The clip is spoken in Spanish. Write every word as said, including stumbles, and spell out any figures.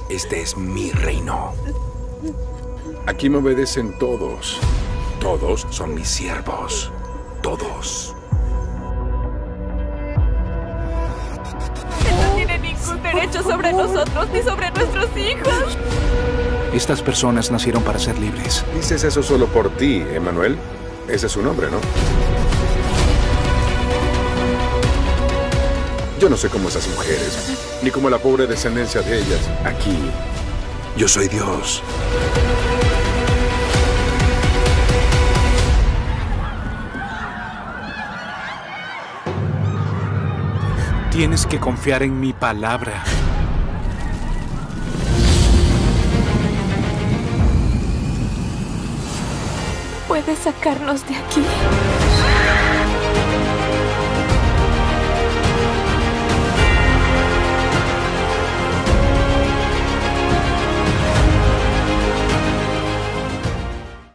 Este es mi reino. Aquí me obedecen todos. Todos son mis siervos. Todos. Él no tiene ningún derecho sobre nosotros ni sobre nuestros hijos. Estas personas nacieron para ser libres. Dices eso solo por ti, Emmanuel. Ese es su nombre, ¿no? Yo no sé cómo esas mujeres, ni cómo la pobre descendencia de ellas. Aquí, Yo soy Dios. Tienes que confiar en mi palabra. ¿Puedes sacarnos de aquí?